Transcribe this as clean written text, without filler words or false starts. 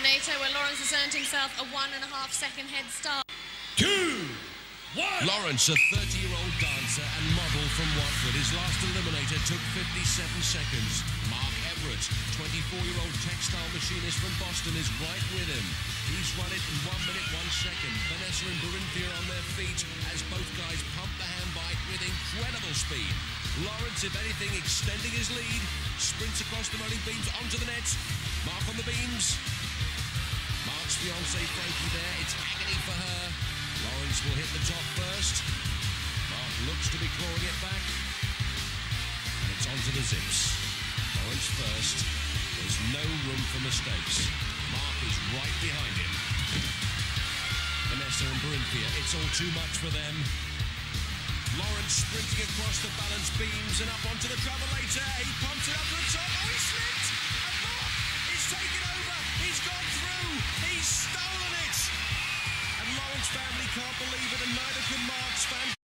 eliminator, where Lawrence has earned himself a 1.5 second head start. 2, 1. Lawrence, a 30-year-old dancer and model from Watford. His last eliminator took 57 seconds. Mark Everett, 24-year-old textile machinist from Boston, is right with him. He's run it in 1 minute, 1 second. Vanessa and Barinthia on their feet as both guys pump the handbike with incredible speed. Lawrence, if anything, extending his lead, sprints across the rolling beams onto the net. Mark on the beams. Mark's fiancée Frankie there. It's agony for her. Lawrence will hit the top first. Mark looks to be clawing it back. And it's onto the zips. Lawrence first. There's no room for mistakes. Mark is right behind him. Vanessa and Barinthia, it's all too much for them. Lawrence sprinting across the balance beams and up onto the travelator. He pumps it up to the top. Oh, he slipped! And Mark is taken over. He's gone through. He's stolen it. And Lawrence family can't believe it, and neither can Mark's family.